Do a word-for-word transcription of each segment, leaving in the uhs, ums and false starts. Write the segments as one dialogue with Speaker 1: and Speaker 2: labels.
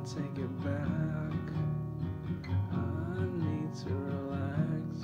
Speaker 1: take it back. I need to relax.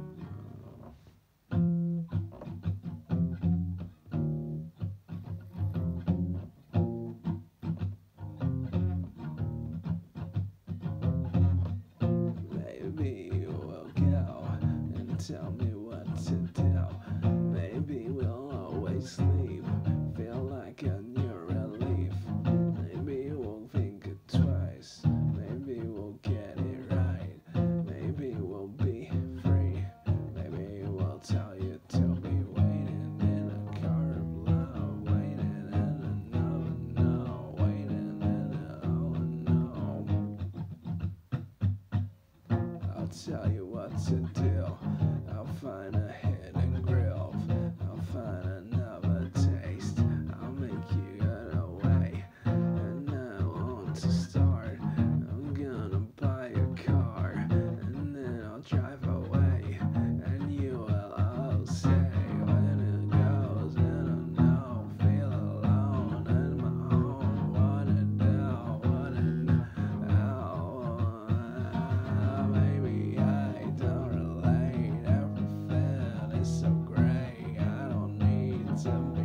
Speaker 1: Maybe you will go and tell me what to do. Maybe we'll always sleep, feel like a new relief. Maybe we'll think it twice. Maybe we'll get it right. Maybe we'll be free. Maybe we'll tell you to be waiting in a car of love, waiting in another no, waiting in a oh no. I'll tell you what to do. I'll find a hidden grill. I'll find another taste. I'll make you get away. And now on to start. I'm gonna buy a car, and then I'll drive away. And you will all say when it goes in a no, feel alone in my own. Wanna do, wanna know. Maybe I don't relate. Everything is so great. I don't need to